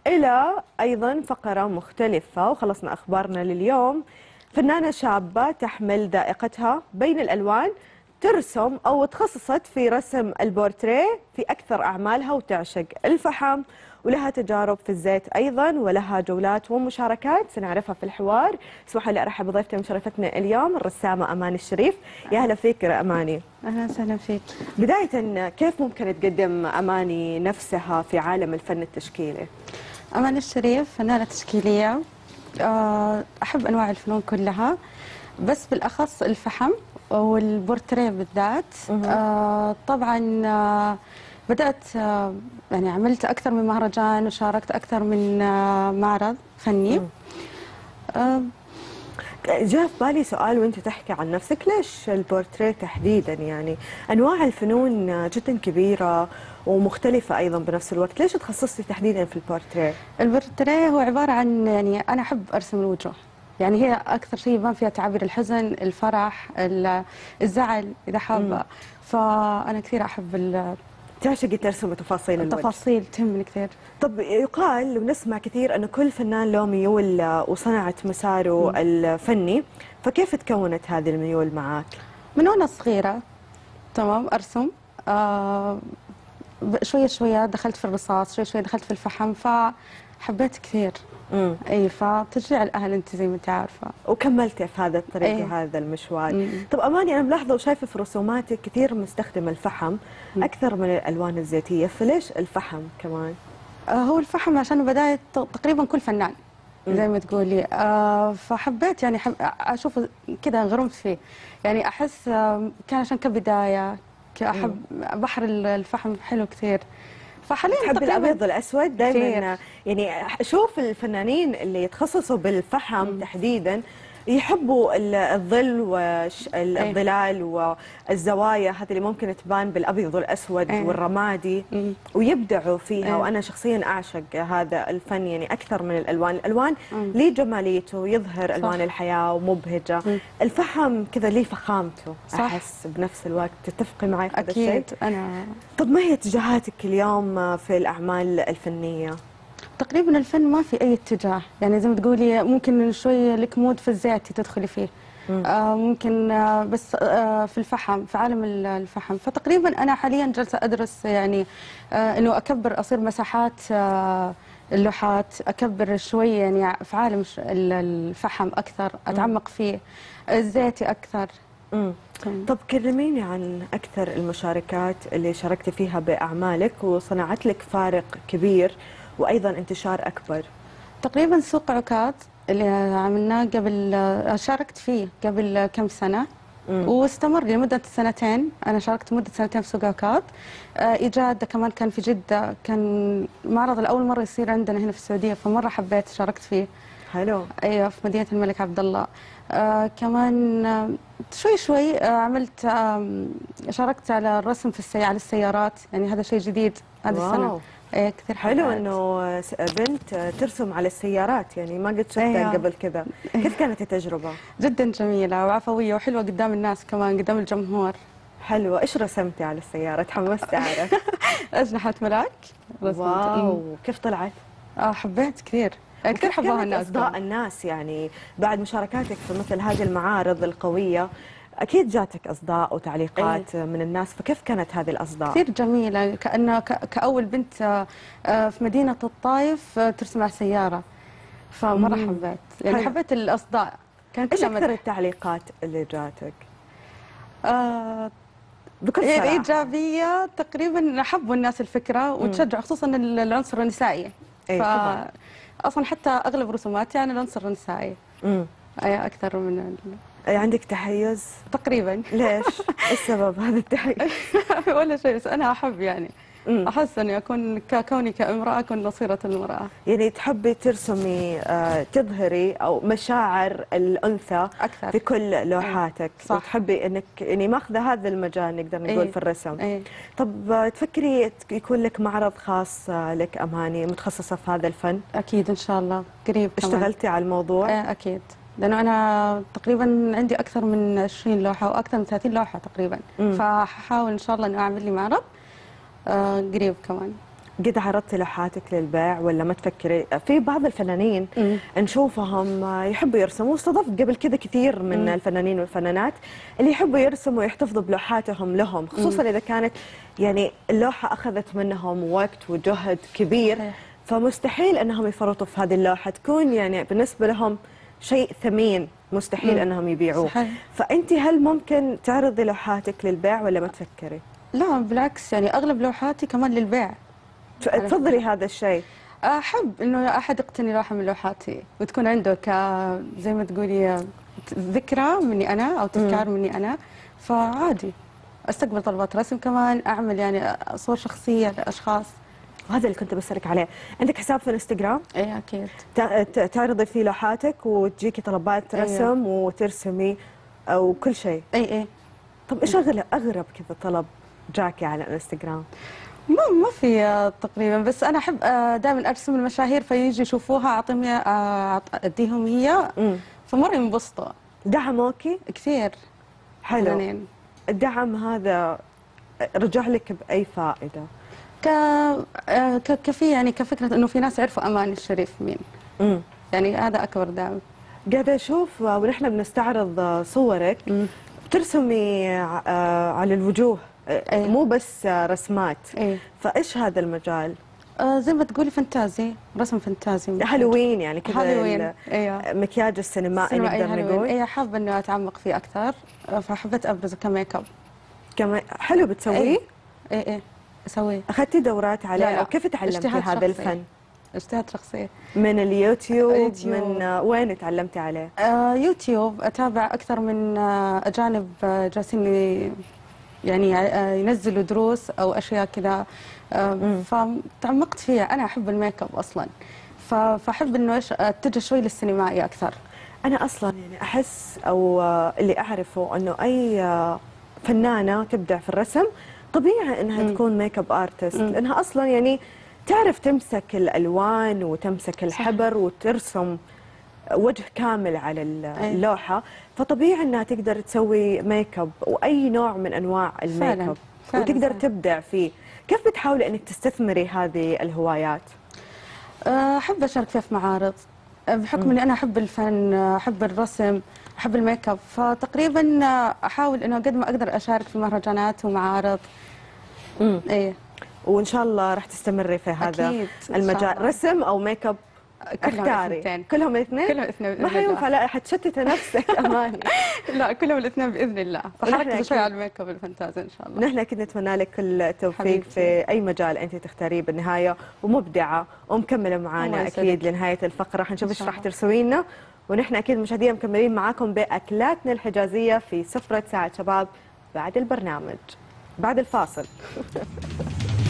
إلى أيضا فقرة مختلفة، وخلصنا أخبارنا لليوم. فنانة شابة تحمل ذائقتها بين الألوان، ترسم أو تخصصت في رسم البورتريه في أكثر أعمالها، وتعشق الفحم، ولها تجارب في الزيت أيضا، ولها جولات ومشاركات سنعرفها في الحوار. اسمحوا لي أرحب بضيفتي مشرفتنا اليوم الرسامة أماني الشريف. يا هلا فيك أماني. أهلا وسهلا فيك. بداية، كيف ممكن تقدم أماني نفسها في عالم الفن التشكيلي؟ أماني الشريف فنانة تشكيلية، أحب أنواع الفنون كلها، بس بالأخص الفحم والبورتريه بالذات. طبعا بدأت يعني عملت أكثر من مهرجان وشاركت أكثر من معرض فني. جاء في بالي سؤال وانت تحكي عن نفسك، ليش البورتريه تحديدا؟ يعني انواع الفنون جدا كبيره ومختلفه ايضا بنفس الوقت، ليش تخصصتي تحديدا في البورتريه؟ البورتريه هو عبارة عن، يعني أنا أحب أرسم الوجوه، يعني هي أكثر شيء يبان فيها تعبير الحزن، الفرح، الزعل إذا حابة. فأنا كثير أحب تعشقي ترسمي تفاصيل الوجه؟ التفاصيل تهمني كثير. طب يقال ونسمع كثير أن كل فنان له ميول وصنعت مساره الفني، فكيف تكونت هذه الميول معك؟ من وأنا صغيرة تمام أرسم، شوية شوية دخلت في الرصاص، شوية شوية دخلت في الفحم، فحبيت كثير. اي فتشجيع الاهل انت زي ما انت عارفه، وكملتي في هذا الطريق وهذا المشوار. طب اماني، انا ملاحظه وشايفه في رسوماتك كثير مستخدمه الفحم اكثر من الالوان الزيتيه، فليش الفحم كمان؟ هو الفحم عشان بدايه تقريبا كل فنان زي ما تقولي، فحبيت يعني اشوف كذا، غرمت فيه، يعني احس كان عشان كبدايه، احب بحر الفحم حلو كثير. فحاليا تحب الابيض والاسود دائما؟ يعني اشوف الفنانين اللي يتخصصوا بالفحم تحديدا يحبوا الظل والظلال والزوايا هذه اللي ممكن تبان بالابيض والاسود والرمادي، ويبدعوا فيها. وانا شخصيا اعشق هذا الفن يعني اكثر من الالوان. الالوان ليه جماليته، يظهر الوان الحياه ومبهجه. الفحم كذا ليه فخامته، احس بنفس الوقت. تتفقي معي في هذا الشيء؟ اكيد. انا طب ما هي اتجاهاتك اليوم في الاعمال الفنيه؟ تقريبا الفن ما في اي اتجاه، يعني زي ما تقولي ممكن شويه لك مود في الزيت تدخلي فيه، ممكن بس في الفحم، في عالم الفحم. فتقريبا انا حاليا جالسه ادرس يعني انه اكبر، اصير مساحات اللوحات، اكبر شويه يعني في عالم الفحم اكثر، اتعمق فيه، الزيتي اكثر. طب كلميني عن أكثر المشاركات اللي شاركتي فيها بأعمالك وصنعت لك فارق كبير وأيضا انتشار أكبر. تقريبا سوق عكاظ اللي عملناه قبل، شاركت فيه قبل كم سنة، واستمر لمدة سنتين. أنا شاركت مدة سنتين في سوق عكاظ. إيجاد كمان كان في جدة، كان معرض لأول مرة يصير عندنا هنا في السعودية، فمرة حبيت شاركت فيه. حلو. أيوة، في مدينة الملك عبد الله. كمان شوي شوي عملت، شاركت على الرسم في على السيارات، يعني هذا شيء جديد هذه السنة. ايه كثير حلو انه بنت ترسم على السيارات، يعني ما قد شفتها قبل كذا. كيف كانت التجربة؟ جدا جميلة وعفوية وحلوة قدام الناس كمان، قدام الجمهور. حلوة. ايش رسمتي على السيارة؟ تحمست اعرف. أجنحة ملاك. واو، كيف طلعت؟ حبيت كثير، كثير حبوها الناس. اصداء الناس يعني بعد مشاركاتك في مثل هذه المعارض القوية، أكيد جاتك أصداء وتعليقات من الناس، فكيف كانت هذه الأصداء؟ كثير جميلة، كأنها كأول بنت في مدينة الطايف ترسم على سيارة، فمرة حبيت، يعني حبيت الأصداء. كانت إيش أكثر التعليقات اللي جاتك؟ بكل صراحة إيجابية تقريبا. حبوا الناس الفكرة وتشجع، خصوصا العنصر النسائي. أصلا حتى أغلب رسوماتي عن العنصر النسائي. أي أكثر من عندك تحيز؟ تقريبا. ليش؟ ايش سبب هذا التحيز؟ ولا شيء، بس أنا أحب يعني أحس أني أكون كوني كامرأة أكون نصيرة المرأة. يعني تحبي ترسمي تظهري أو مشاعر الأنثى أكثر في كل لوحاتك. صح. وتحبي أنك يعني ماخذة هذا المجال نقدر نقول في الرسم. طب تفكري يكون لك معرض خاص لك أماني متخصصة في هذا الفن؟ أكيد إن شاء الله قريب. اشتغلتي على الموضوع؟ أكيد، لأنه أنا تقريبا عندي أكثر من 20 لوحة وأكثر من 30 لوحة تقريبا. فحاول إن شاء الله إنه أعمل لي معرض قريب كمان. قد عرضتي لوحاتك للبيع ولا ما تفكري؟ في بعض الفنانين نشوفهم يحبوا يرسموا، واستضفت قبل كذا كثير من الفنانين والفنانات اللي يحبوا يرسموا ويحتفظوا بلوحاتهم لهم، خصوصا إذا كانت يعني اللوحة أخذت منهم وقت وجهد كبير، فمستحيل أنهم يفرطوا في هذه اللوحة، تكون يعني بالنسبة لهم شيء ثمين، مستحيل أنهم يبيعوه. صحيح. فأنت هل ممكن تعرضي لوحاتك للبيع ولا ما تفكري؟ لا بالعكس، يعني اغلب لوحاتي كمان للبيع. تفضلي هذا الشيء؟ احب انه احد يقتني لوحه من لوحاتي وتكون عنده زي ما تقولي ذكرى مني انا او تذكار مني انا، فعادي استقبل طلبات رسم، كمان اعمل يعني صور شخصيه لاشخاص. وهذا اللي كنت بسألك عليه. عندك حساب في الانستغرام؟ اي اكيد. تعرضي فيه لوحاتك وتجيكي طلبات رسم وترسمي او كل شيء؟ اي. طب ايش اغرب كذا طلب جاكي على الانستغرام؟ ما في تقريبا، بس انا احب دائما ارسم المشاهير فيجي يشوفوها اعطيهم اديهم هي، فمره ينبسطوا. دعموكي؟ كثير. حلو. فنانين. الدعم هذا رجع لك باي فائده؟ كفي يعني كفكره انه في ناس عرفوا امان الشريف مين. يعني هذا اكبر دعم. قاعده اشوف ونحن بنستعرض صورك بترسمي على الوجوه، مو بس رسمات. فايش هذا المجال؟ زي ما تقولي فانتازي، رسم فانتازي، هالوين يعني كذا. هالوين. مكياج السينمائي نقدر نقول. اي حابه انه اتعمق فيه اكثر، فحبيت ابرزه كميك اب. كمان حلو بتسويه؟ اي اسويه. اخذتي دورات عليه لا. او كيف تعلمتي هذا الفن؟ اجتهاد شخصي. من اليوتيوب؟ من وين تعلمتي عليه؟ يوتيوب. اتابع اكثر من اجانب جالسين يعني ينزلوا دروس او اشياء كذا، فتعمقت فيها. انا احب الميك اب اصلا، فاحب انه ايش اتجه شوي للسينمائي اكثر. انا اصلا يعني احس او اللي اعرفه انه اي فنانه تبدع في الرسم طبيعي انها تكون ميك اب ارتست، لانها اصلا يعني تعرف تمسك الالوان وتمسك الحبر وترسم وجه كامل على اللوحه، فطبيعي انها تقدر تسوي ميك اب واي نوع من انواع الميك اب وتقدر تبدع فيه. كيف بتحاولي انك تستثمري هذه الهوايات؟ احب اشارك فيها في معارض، بحكم اني انا احب الفن، احب الرسم، احب الميك اب، فتقريبا احاول انه قد ما اقدر اشارك في مهرجانات ومعارض. ايه. وان شاء الله راح تستمري في هذا أكيد المجال، رسم او ميك اب؟ اختاري. كلهم الاثنين؟ كلهم الاثنين. ما حينفع، لا حتشتت نفسك اماني. لا كلهم الاثنين باذن الله، فحركز شوي على الميك اب الفانتازي ان شاء الله. نحن اكيد نتمنى لك كل التوفيق في اي مجال انت تختاريه بالنهايه، ومبدعه ومكمله معانا اكيد لنهايه الفقره. حنشوف ايش راح ترسوي لنا، ونحن اكيد مشاهدينا مكملين معاكم باكلاتنا الحجازيه في سفره ساعه شباب بعد البرنامج، بعد الفاصل.